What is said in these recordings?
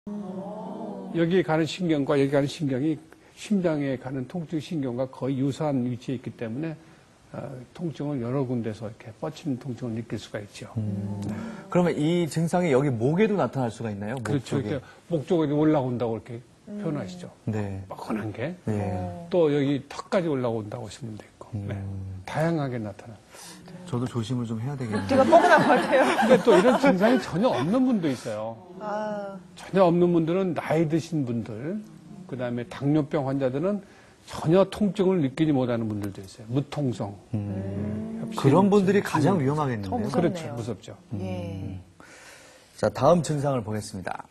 여기 가는 신경과 여기 가는 신경이 심장에 가는 통증 신경과 거의 유사한 위치에 있기 때문에 통증을 여러 군데서 이렇게 뻗치는 통증을 느낄 수가 있죠. 네. 그러면 이 증상이 여기 목에도 나타날 수가 있나요? 그렇죠. 이렇게 목 쪽에 올라온다고 이렇게 표현하시죠. 네. 뻐근한 게. 네. 또 여기 턱까지 올라온다고 하시면 되고. 네. 다양하게 나타납니다. 저도 조심을 좀 해야 되겠네요. 뒤가 뻐근한 것 같아요. 근데 또 이런 증상이 전혀 없는 분도 있어요. 전혀 없는 분들은 나이 드신 분들, 그 다음에 당뇨병 환자들은 전혀 통증을 느끼지 못하는 분들도 있어요. 무통성. 그런 분들이 가장 위험하겠는데요. 무섭네요. 그렇죠. 무섭죠. 예. 자, 다음 증상을 보겠습니다.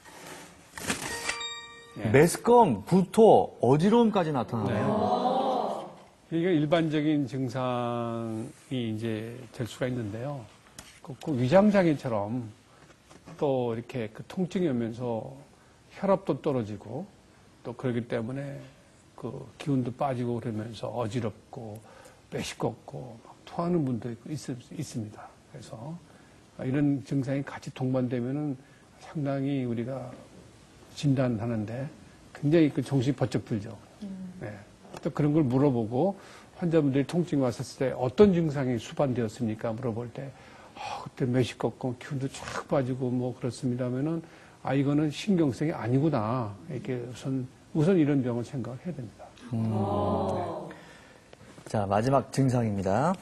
예. 메스꺼움, 구토, 어지러움까지 나타나네요. 이게 일반적인 증상이 이제 될 수가 있는데요. 그 위장장애처럼 또 이렇게 그 통증이 오면서 혈압도 떨어지고 또 그러기 때문에 그 기운도 빠지고 그러면서 어지럽고 메시껍고 막 토하는 분도 있습니다. 그래서 이런 증상이 같이 동반되면은 상당히 우리가 진단하는데 굉장히 그 정신이 번쩍 들죠. 네. 또 그런 걸 물어보고 환자분들이 통증이 왔었을 때 어떤 증상이 수반되었습니까? 물어볼 때 그때 메시껍고 기운도 쫙 빠지고 뭐 그렇습니다 하면은 이거는 신경성이 아니구나. 이렇게 우선 이런 병을 생각해야 됩니다. 네. 자, 마지막 증상입니다.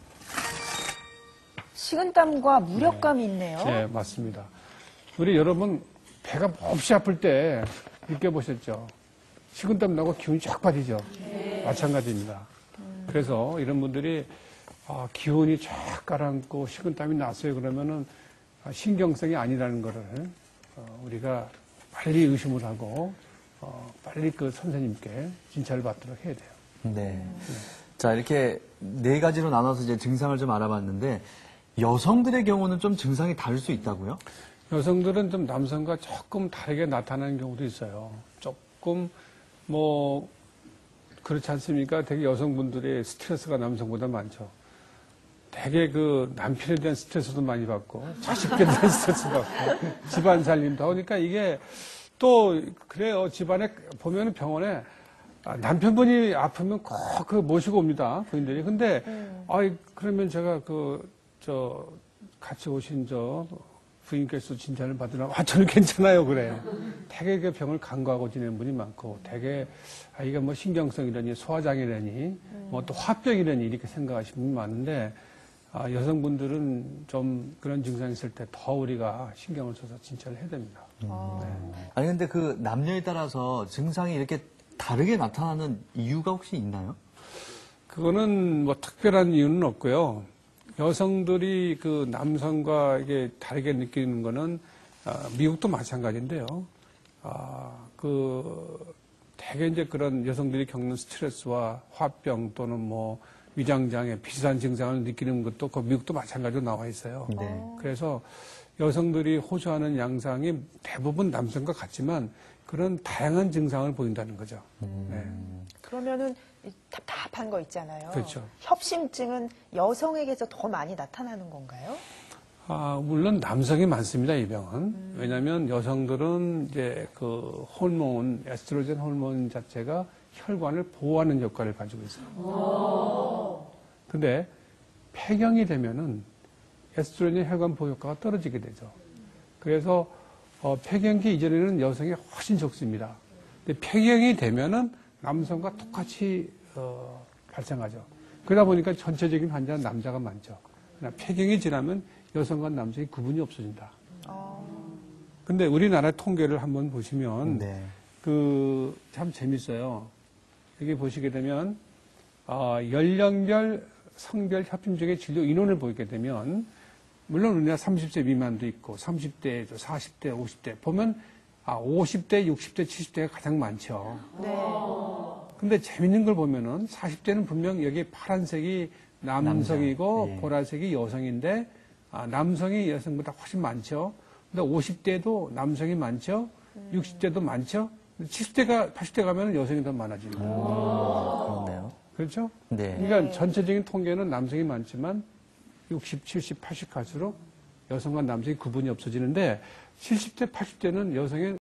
식은땀과 무력감이 있네요. 네, 맞습니다. 우리 여러분 배가 몹시 아플 때 느껴보셨죠? 식은땀 나고 기운이 쫙 빠지죠? 네. 마찬가지입니다. 그래서 이런 분들이 기운이 쫙 가라앉고 식은땀이 났어요 그러면은 신경성이 아니라는 거를 우리가 빨리 의심을 하고 빨리 그 선생님께 진찰을 받도록 해야 돼요. 네. 자, 이렇게 네 가지로 나눠서 이제 증상을 좀 알아봤는데 여성들의 경우는 좀 증상이 다를 수 있다고요? 여성들은 좀 남성과 조금 다르게 나타나는 경우도 있어요. 조금 뭐 그렇지 않습니까? 되게 여성분들의 스트레스가 남성보다 많죠. 되게 그 남편에 대한 스트레스도 많이 받고 자식에 대한 스트레스 받고 집안 살림도 하니까 이게 또 그래요. 집안에 보면 병원에 남편분이 아프면 꼭 그 모시고 옵니다. 부인들이. 근데 그러면 제가 같이 오신 부인께서 진찰을 받으라고 저는 괜찮아요 그래요. 되게 그 병을 간과하고 지내는 분이 많고 되게 이게 뭐 신경성이라니 소화장애라니 뭐 또 화병이라니 이렇게 생각하시는 분이 많은데 여성분들은 좀 그런 증상이 있을 때 더 우리가 신경을 써서 진찰을 해야 됩니다. 네. 아니 근데 그 남녀에 따라서 증상이 이렇게 다르게 나타나는 이유가 혹시 있나요? 그거는 뭐 특별한 이유는 없고요. 여성들이 그 남성과 이게 다르게 느끼는 거는 미국도 마찬가지인데요. 대개 이제 그런 여성들이 겪는 스트레스와 화병 또는 뭐 위장장애 비슷한 증상을 느끼는 것도 그 미국도 마찬가지로 나와 있어요. 네. 그래서 여성들이 호소하는 양상이 대부분 남성과 같지만 그런 다양한 증상을 보인다는 거죠. 네. 그러면은 답답한 거 있잖아요. 그렇죠. 협심증은 여성에게서 더 많이 나타나는 건가요? 물론 남성이 많습니다, 이 병은. 왜냐하면 여성들은 이제 그 호르몬, 에스트로겐 호르몬 자체가 혈관을 보호하는 역할을 가지고 있어요. 근데 폐경이 되면은 에스트로겐 혈관 보호 효과가 떨어지게 되죠. 그래서 폐경기 이전에는 여성이 훨씬 적습니다. 근데 폐경이 되면은 남성과 똑같이 발생하죠. 그러다 보니까 전체적인 환자는 남자가 많죠. 그러나 폐경이 지나면 여성과 남성이 구분이 없어진다. 근데 우리나라 통계를 한번 보시면 네. 참 재밌어요. 여기 보시게 되면 연령별 성별 협심증의 진료 인원을 보게 되면 물론 우리나라 30세 미만도 있고 30대, 40대, 50대 보면 50대, 60대, 70대가 가장 많죠. 네. 근데 재밌는 걸 보면은 40대는 분명 여기 파란색이 남성이고 남자. 예. 보라색이 여성인데 남성이 여성보다 훨씬 많죠. 근데 50대도 남성이 많죠. 60대도 많죠. 70대가 80대 가면 여성이 더 많아집니다. 그렇네요. 그렇죠? 네. 그러니까 전체적인 통계는 남성이 많지만 60, 70, 80 갈수록 여성과 남성의 구분이 없어지는데 70대, 80대는 여성의